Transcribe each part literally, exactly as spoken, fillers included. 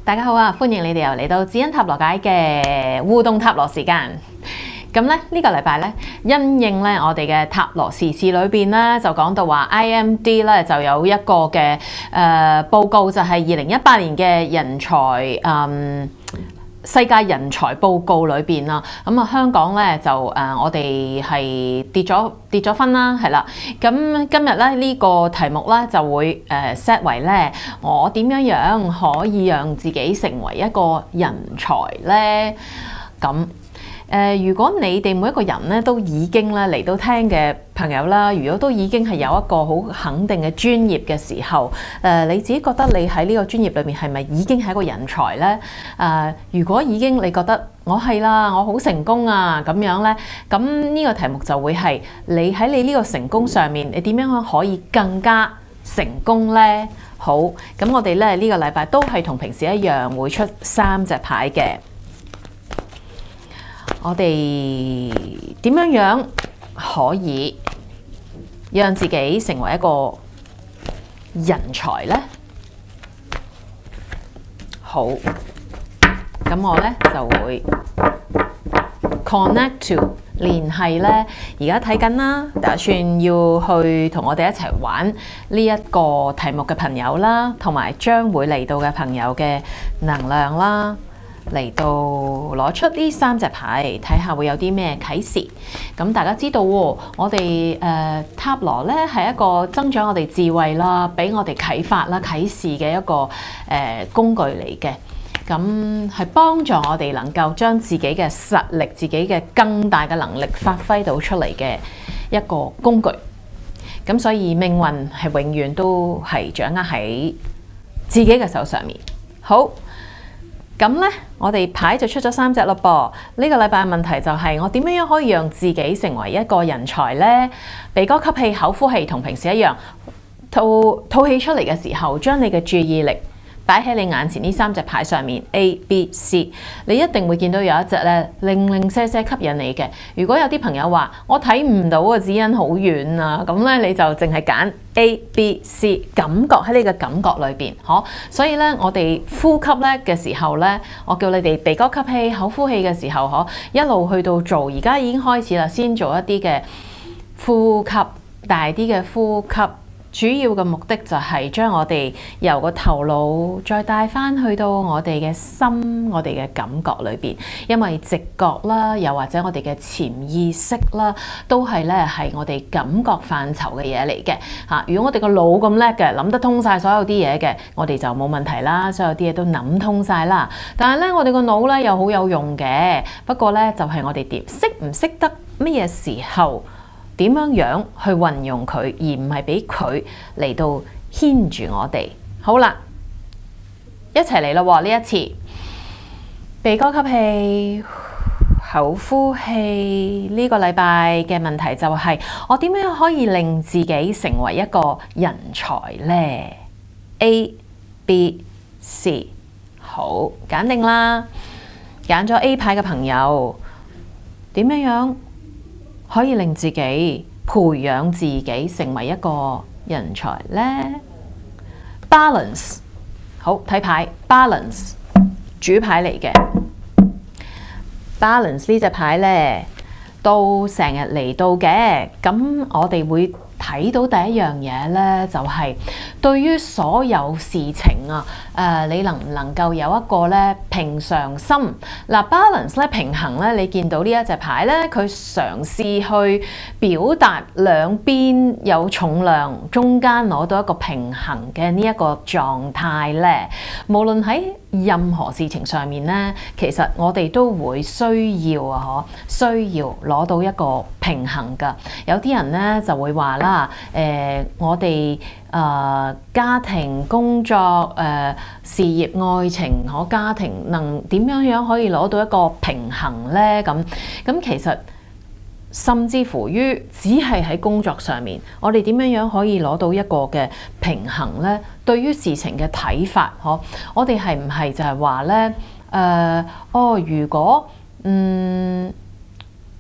大家好啊，歡迎你哋又嚟到指引塔羅解嘅互動塔羅時間。咁咧呢、呢個禮拜咧，因應咧我哋嘅塔羅時事裏邊咧，就講到話 I M D 咧就有一個嘅誒、呃、報告，就係二零一八年嘅人才嗯。世界人才報告裏邊啦，咁啊香港咧就誒、呃、我哋係跌咗跌咗分啦，係啦。咁今日咧呢、這個題目咧就會誒 set、呃、為咧我點樣樣可以讓自己成為一個人才咧？咁。誒、呃，如果你哋每一個人咧都已經咧嚟到聽嘅朋友啦，如果都已經係有一個好肯定嘅專業嘅時候，誒、呃，你自己覺得你喺呢個專業裏面係咪已經係一個人才呢？誒、呃，如果已經你覺得我係啦，我好成功啊咁樣呢，咁呢個題目就會係你喺你呢個成功上面，你點樣可以更加成功呢？好，咁我哋咧呢、這個禮拜都係同平時一樣會出三隻牌嘅。我哋點樣樣可以讓自己成為一個人才呢？好，咁我呢就會 connect to 聯繫呢。而家睇緊啦，打算要去同我哋一齊玩呢一個題目嘅朋友啦，同埋將會嚟到嘅朋友嘅能量啦。嚟到攞出呢三隻牌，睇下會有啲咩啟示。咁大家知道喎，我哋誒、呃、塔羅咧係一個增長我哋智慧啦，俾我哋啟發啦、啟示嘅一個誒、呃、工具嚟嘅。咁係幫助我哋能夠將自己嘅實力、自己嘅更大嘅能力發揮到出嚟嘅一個工具。咁所以命運係永遠都係掌握喺自己嘅手上面。好。咁咧，我哋牌就出咗三隻咯噃。呢、這個禮拜嘅問題就係、是、我點樣樣可以讓自己成為一個人才呢？鼻哥吸氣，口呼氣，同平時一樣，吐吐氣出嚟嘅時候，將你嘅注意力擺喺你眼前呢三隻牌上面 A、B、C， 你一定會見到有一隻咧零零舍舍吸引你嘅。如果有啲朋友話我睇唔到個指引好遠啊，咁咧你就淨係揀 A、B、C， 感覺喺你嘅感覺裏邊，嗬。所以咧，我哋呼吸咧嘅時候咧，我叫你哋鼻哥吸氣、口呼氣嘅時候，嗬，一路去到做，而家已經開始啦，先做一啲嘅呼吸，大啲嘅呼吸。主要嘅目的就係將我哋由個頭腦再帶翻去到我哋嘅心、我哋嘅感覺裏邊，因為直覺啦，又或者我哋嘅潛意識啦，都係咧係我哋感覺範疇嘅嘢嚟嘅嚇。如果我哋個腦咁叻嘅，諗得通晒所有啲嘢嘅，我哋就冇問題啦，所有啲嘢都諗通晒啦。但係咧，我哋個腦咧又好有用嘅，不過咧就係我哋點識唔識得乜嘢時候，點樣樣去運用佢，而唔係俾佢嚟到牽住我哋。好啦，一齊嚟咯！呢一次鼻哥吸氣，口呼氣。呢個禮拜嘅問題就係我點樣可以令自己成為一個人才呢？ A、B、C， 好，揀定啦。揀咗 A 牌嘅朋友，點樣樣可以令自己培養自己成為一個人才呢？ Balance， 好，睇牌 Balance， 主牌嚟嘅 Balance 呢隻牌呢，都成日嚟到嘅。咁我哋會睇到第一樣嘢呢，就係、是、對於所有事情啊，誒、呃，你能唔能夠有一個咧平常心？嗱、呃、，balance 咧平衡咧，你見到呢一隻牌咧，佢嘗試去表達兩邊有重量，中間攞到一個平衡嘅呢一個狀態咧。無論喺任何事情上面咧，其實我哋都會需要啊，嗬，需要攞到一個平衡㗎。有啲人咧就會話啦，誒、呃，我哋誒、呃、家庭、工作、誒、呃、事業、愛情，可家庭能點樣樣可以攞到一個平衡咧？咁咁其實甚至乎於只係喺工作上面，我哋點樣樣可以攞到一個嘅平衡咧？對於事情嘅睇法，嗬，我哋係唔係就係話咧？誒、呃，哦，如果嗯。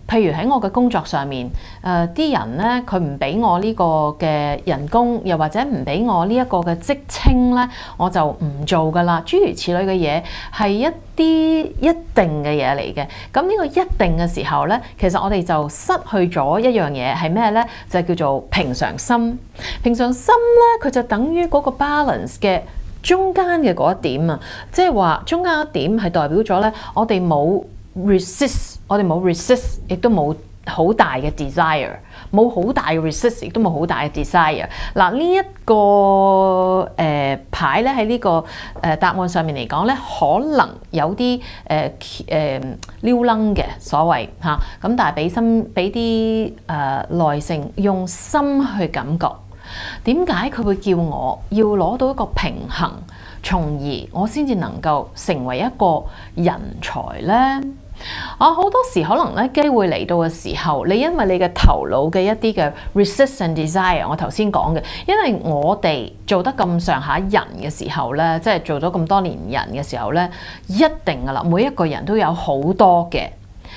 譬如喺我嘅工作上面，誒、呃、啲人咧佢唔俾我呢個嘅人工，又或者唔俾我呢一個嘅職稱咧，我就唔做噶啦。諸如此類嘅嘢係一啲一定嘅嘢嚟嘅。咁呢個一定嘅時候咧，其實我哋就失去咗一樣嘢係咩咧？就係叫做平常心。平常心咧，佢就等於嗰個 balance 嘅中間嘅嗰一點啊，即係話中間一點係代表咗咧，我哋冇 resist，我哋冇 resist， 亦都冇好大嘅 desire， 冇好大嘅 resist， 亦都冇好大嘅 desire。嗱，呢一個誒牌咧喺呢個誒答案上面嚟講咧，可能有啲誒誒撩楞嘅所謂嚇，咁但係俾心俾啲誒耐性，用心去感覺。點解佢會叫我要攞到一個平衡，從而我先至能夠成為一個人才呢？啊，好多時可能咧機會嚟到嘅時候，你因為你嘅頭腦嘅一啲嘅 resist and desire，我頭先講嘅，因為我哋做得咁上下人嘅時候咧，即係做咗咁多年人嘅時候咧，一定噶啦，每一個人都有好多嘅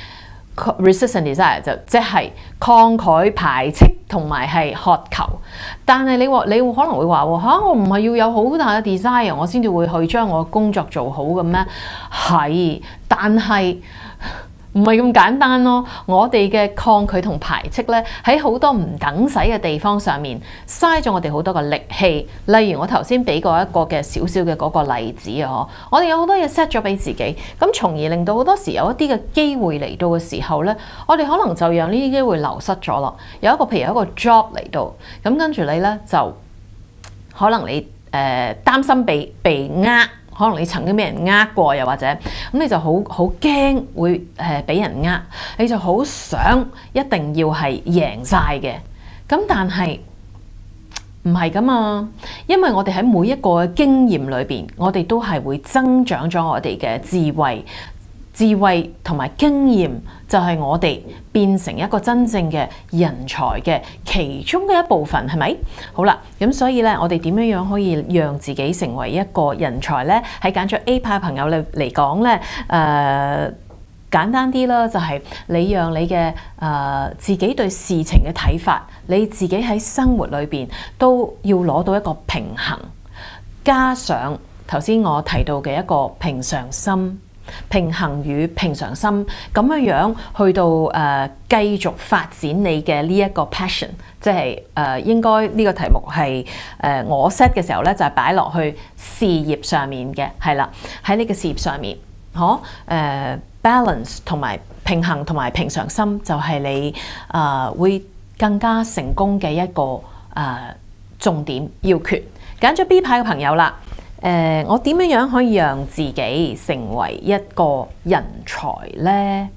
resist and desire， 就即係抗拒、排斥同埋係渴求。但係你話你可能會話喎嚇，我唔係要有好大嘅 desire， 我先至會去將我嘅工作做好嘅咩？係，但係唔係咁簡單咯。我哋嘅抗拒同排斥咧，喺好多唔等使嘅地方上面，嘥咗我哋好多嘅力氣。例如我頭先俾過一個嘅少少嘅嗰個例子啊，我哋有好多嘢 set 咗俾自己，咁從而令到好多時有一啲嘅機會嚟到嘅時候咧，我哋可能就讓呢啲機會流失咗啦。有一個譬如有一個 job 嚟到，咁跟住你咧就可能你誒、呃、擔心被被呃。可能你曾經俾人呃過，又或者咁你就好好驚會誒俾人呃，你就好想一定要係贏晒嘅。咁但係唔係㗎嘛？因為我哋喺每一個經驗裏邊，我哋都係會增長咗我哋嘅智慧。智慧同埋經驗就係我哋變成一個真正嘅人才嘅其中嘅一部分，係咪？好啦，咁所以咧，我哋點樣樣可以讓自己成為一個人才咧？喺揀咗 A 派朋友嚟嚟講咧，誒、呃、簡單啲啦，就係你讓你嘅誒、呃、自己對事情嘅睇法，你自己喺生活裏邊都要攞到一個平衡，加上頭先我提到嘅一個平常心。平衡與平常心咁樣樣去到誒、呃、繼續發展你嘅呢一個 passion， 即係誒、呃、應該呢個題目係誒、呃、我 set 嘅時候咧，就係擺落去事業上面嘅，係啦，喺你嘅事業上面，可誒、呃、balance 同埋平衡同埋平常心就係你誒、呃、會更加成功嘅一個誒、呃、重點要訣。揀咗 B 派嘅朋友啦。誒、呃，我點樣樣可以讓自己成為一個人才呢？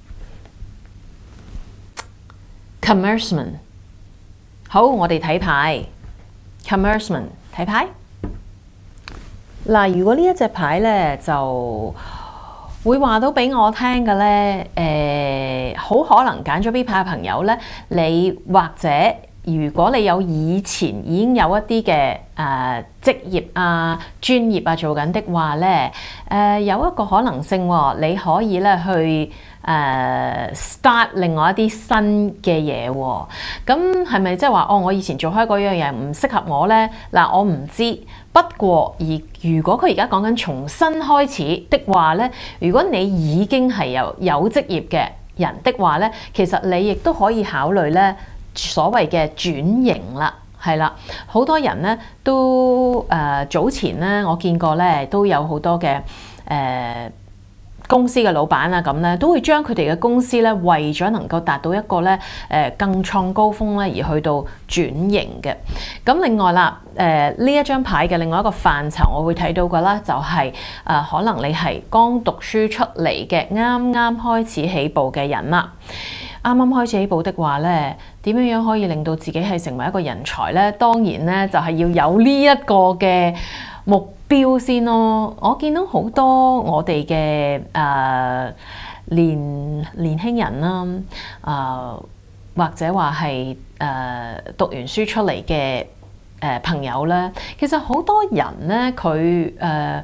Commencement， 好，我哋睇牌。Commencement， 睇牌。嗱，如果呢一隻牌咧，就會話到俾我聽嘅咧，誒、呃，好可能揀咗 B 派嘅朋友咧，你或者。如果你有以前已經有一啲嘅誒職業啊、專業啊做緊的話咧，誒、呃、有一個可能性喎，你可以咧去誒、呃、start 另外一啲新嘅嘢喎。咁係咪即係話哦？我以前做開嗰樣嘢唔適合我咧？嗱，我唔知。不過而如果佢而家講緊重新開始的話咧，如果你已經係有有職業嘅人的話咧，其實你亦都可以考慮咧。所謂嘅轉型啦，係啦，好多人咧都誒、呃、早前咧，我見過咧都有好多嘅誒、呃、公司嘅老闆啊咁咧，都會將佢哋嘅公司咧為咗能夠達到一個咧誒、呃、更創高峰咧而去到轉型嘅。咁另外啦，誒呢一張牌嘅另外一個範疇，我會睇到嘅啦，就係、是、誒、呃、可能你係剛讀書出嚟嘅，啱啱開始起步嘅人啦。啱啱開始起步的話咧，點樣樣可以令到自己係成為一個人才咧？當然咧，就係要有呢一個嘅目標先咯。我見到好多我哋嘅誒年年輕人啦，誒、呃、或者話係誒讀完書出嚟嘅誒朋友咧，其實好多人咧佢誒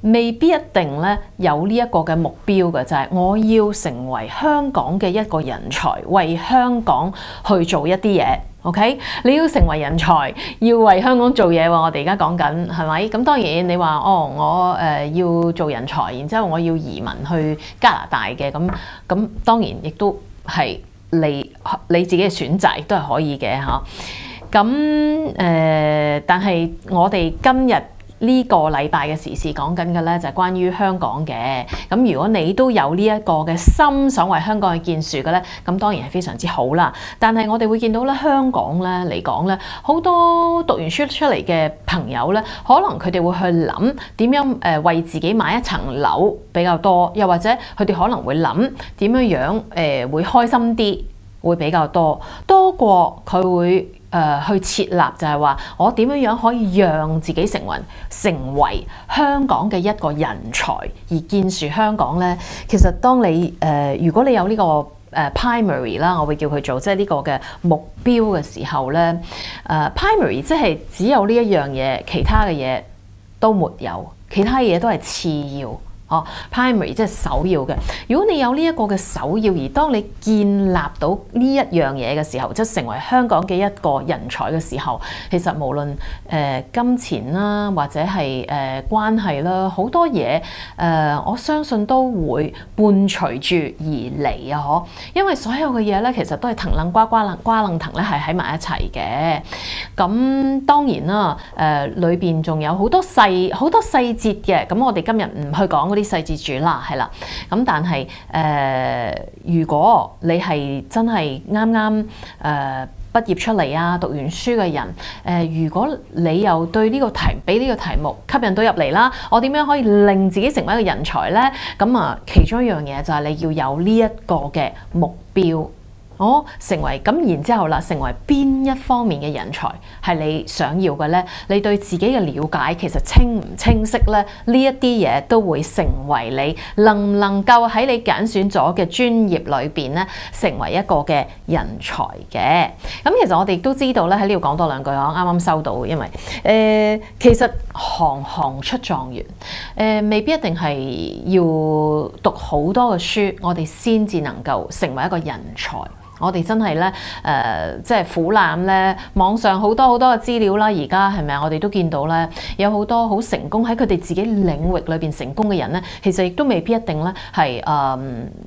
未必一定咧有呢一個嘅目標嘅，就係我要成為香港嘅一個人才，為香港去做一啲嘢。OK， 你要成為人才，要為香港做嘢喎。我哋而家講緊係咪？咁當然你話哦，我誒要做人才，然之後我要移民去加拿大嘅，咁咁當然亦都係你你自己嘅選擇，亦都係可以嘅嚇。咁誒，但係我哋今日呢個禮拜嘅時事講緊嘅咧，就係關於香港嘅。咁如果你都有呢一個嘅心，想為香港去建樹嘅咧，咁當然係非常之好啦。但係我哋會見到咧，香港咧嚟講咧，好多讀完書出嚟嘅朋友咧，可能佢哋會去諗點樣誒為自己買一層樓比較多，又或者佢哋可能會諗點樣樣誒會開心啲，會比較多，多過佢會。誒、呃、去設立就係話，我點樣樣可以讓自己成為成為香港嘅一個人才，而建樹香港咧？其實當你誒、呃、如果你有呢、這個誒、呃、primary 啦，我會叫佢做即係呢個嘅目標嘅時候咧，誒、呃、primary 即係只有呢一樣嘢，其他嘅嘢都沒有，其他嘢都係次要。哦 primary 即係首要嘅。如果你有呢一個嘅首要，而當你建立到呢一樣嘢嘅時候，即係成為香港嘅一個人才嘅時候，其實無論誒、呃、金錢啦，或者係誒、呃、關係啦，好多嘢誒、呃，我相信都會伴隨住而嚟啊！嗬，因為所有嘅嘢咧，其實都係藤楞瓜瓜楞瓜楞藤咧，係喺埋一齊嘅。咁當然啦，誒裏邊仲有好多細好多細節嘅。咁我哋今日唔去講嗰啲細節住啦，係啦。咁但係誒、呃，如果你係真係啱啱誒畢業出嚟啊，讀完書嘅人，誒、呃，如果你又對呢個題俾呢個題目吸引到入嚟啦，我點樣可以令自己成為一個人才呢？咁啊，其中一樣嘢就係你要有呢一個嘅目標。哦，成為咁，然之後啦，成為邊一方面嘅人才係你想要嘅呢？你對自己嘅了解其實清唔清晰呢？呢一啲嘢都會成為你能唔能夠喺你揀選咗嘅專業裏邊呢，成為一個嘅人才嘅。咁其實我哋都知道咧，喺呢度講多兩句，我啱啱收到，因為誒、呃、其實行行出狀元，誒、呃、未必一定係要讀好多嘅書，我哋先至能夠成為一個人才。我哋真係咧，誒、呃，即係苦難咧，網上好多好多嘅資料啦，而家係咪啊？我哋都見到咧，有好多好成功喺佢哋自己領域裏邊成功嘅人咧，其實亦都未必一定咧係誒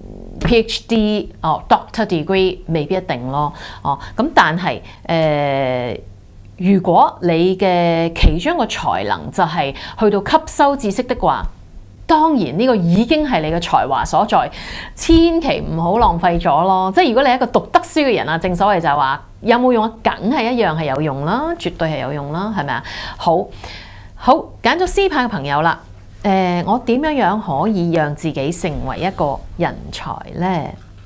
PhD 哦 Doctor Degree 未必一定咯，哦，咁但係誒、呃，如果你嘅其中一個才能就係去到吸收知識的話，當然呢個已經係你嘅才華所在，千祈唔好浪費咗咯。即係如果你係一個讀得書嘅人啊，正所謂就係話有冇用啊？梗係一樣係有用啦，絕對係有用啦，係咪啊？好，好，揀咗 C 派嘅朋友啦。誒、呃，我點樣樣可以讓自己成為一個人才呢？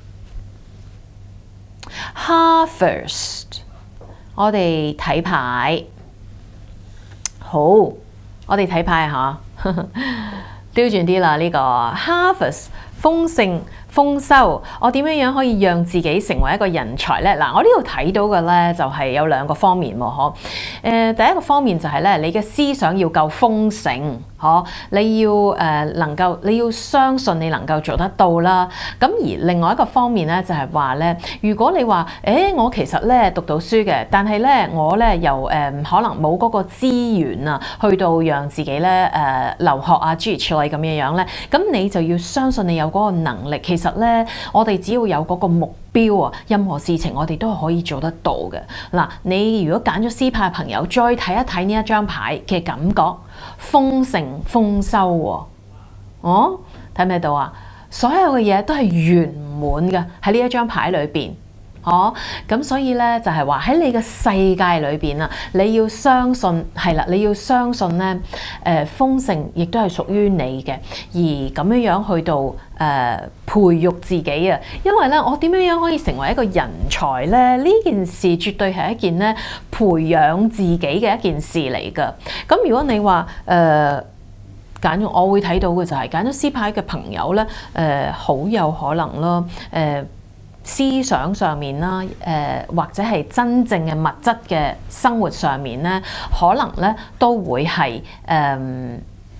Heart first， 我哋睇牌。好，我哋睇牌嚇。刁轉啲啦，呢、這個 harvest 豐盛豐收，我點樣樣可以讓自己成為一個人才呢？嗱，我呢度睇到嘅呢，就係有兩個方面喎，嗬。誒，第一個方面就係咧，你嘅思想要夠豐盛，嗬，你要誒、呃、能夠，你要相信你能夠做得到啦。咁而另外一個方面呢，就係話呢，如果你話誒、欸，我其實呢讀到書嘅，但係呢，我呢又誒、呃、可能冇嗰個資源啊，去到讓自己呢誒、呃、留學啊諸如此類咁樣樣呢，咁你就要相信你有嗰個能力。其實咧，我哋只要有嗰個目標啊，任何事情我哋都係可以做得到嘅。嗱，你如果揀咗 C 派嘅朋友，再睇一睇呢一張牌嘅感覺，豐盛豐收喎。哦，睇唔睇到啊？所有嘅嘢都係圓滿嘅喺呢一張牌裏邊。哦，咁所以咧就係話喺你嘅世界裏邊啊，你要相信係啦，你要相信咧，誒、呃、豐盛亦都係屬於你嘅，而咁樣樣去到誒、呃、培育自己啊，因為咧我點樣樣可以成為一個人才咧？呢件事絕對係一件咧培養自己嘅一件事嚟㗎。咁如果你話誒揀咗，我會睇到嘅就係揀咗 C 派嘅朋友咧，誒、呃、好有可能咯，誒、呃。思想上面啦，誒、呃、或者係真正嘅物質嘅生活上面咧，可能咧都會係誒、呃、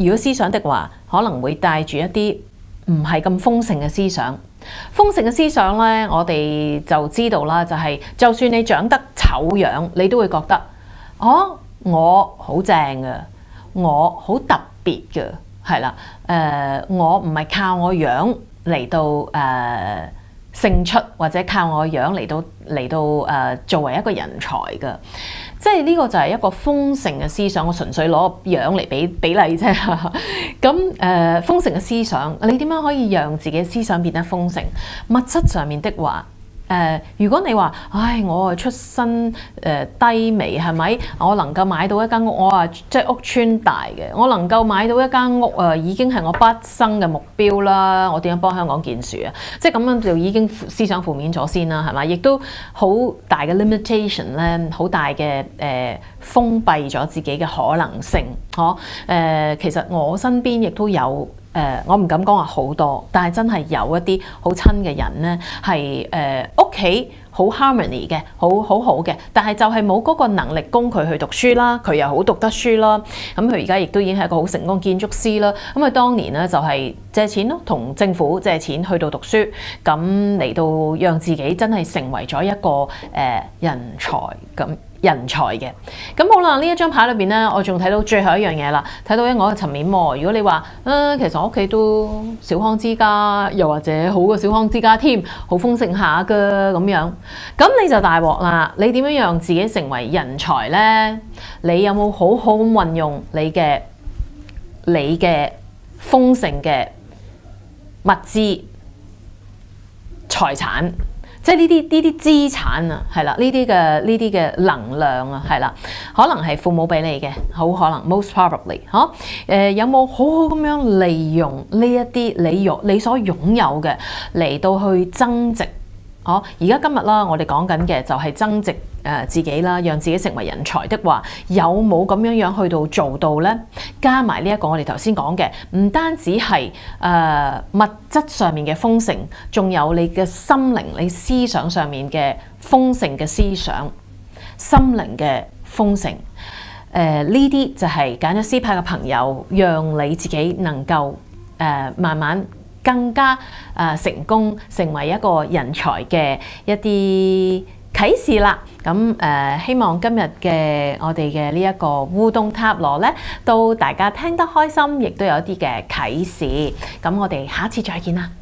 如果思想的話，可能會帶住一啲唔係咁豐盛嘅思想。豐盛嘅思想咧，我哋就知道啦，就係、是、就算你長得醜樣，你都會覺得，哦，我好正嘅，我好特別嘅，係啦，誒、呃，我唔係靠我樣嚟到誒、呃、勝出，或者靠我樣嚟到嚟到誒、呃、作為一個人才嘅。即係呢個就係一個豐盛嘅思想，我純粹攞樣嚟比比例啫。咁誒、呃、豐盛嘅思想，你點樣可以讓自己嘅思想變得豐盛？物質上面的話，誒、呃，如果你話，唉，我係出身誒、呃、低微，係咪？我能夠買到一間屋，我話即係屋邨大嘅，我能夠買到一間屋啊，已經係我畢生嘅目標啦。我點樣幫香港建樹啊？即係咁樣就已經思想負面咗先啦，係咪？亦都好大嘅 limitation 咧，好大嘅誒、呃、封閉咗自己嘅可能性。嗬，誒、呃，其實我身邊亦都有。誒、呃，我唔敢講話好多，但係真係有一啲好親嘅人咧，係誒屋企好 harmony 嘅，好好好嘅，但係就係冇嗰個能力供佢去讀書啦，佢又好讀得書啦，咁佢而家亦都已經係一個好成功建築師啦。咁佢當年咧就係借錢咯，同政府借錢去到讀書，咁嚟到讓自己真係成為咗一個誒、呃、人才咁。人才嘅，咁好啦，呢一張牌裏邊咧，我仲睇到最後一樣嘢啦，睇到喺我嘅層面喎。如果你話，啊、呃，其實我屋企都小康之家，又或者好過小康之家添，好豐盛下㗎咁樣，咁你就大鑊啦。你點樣讓自己成為人才咧？你有冇好好咁運用你嘅你嘅豐盛嘅物資財產？即係呢啲呢啲資產啊，係啦，呢啲嘅呢啲嘅能量啊，係啦，可能係父母俾你嘅，好可能 most probably 嚇、啊，誒、呃、有冇好好咁樣利用呢一啲你擁你所擁有嘅嚟到去增值？哦、啊，而家今日啦，我哋講緊嘅就係增值。誒自己啦，讓自己成為人才的話，有冇咁樣樣去到做到呢？加埋呢一個我哋頭先講嘅，唔單止係誒、呃、物質上面嘅豐盛，仲有你嘅心靈、你思想上面嘅豐盛嘅思想、心靈嘅豐盛。誒呢啲就係揀咗 C 派嘅朋友，讓你自己能夠誒、呃、慢慢更加誒、呃、成功，成為一個人才嘅一啲啟示啦。咁誒、呃，希望今日嘅我哋嘅呢一個互動塔羅咧，都大家聽得開心，亦都有一啲嘅啟示。咁我哋下次再見啦〜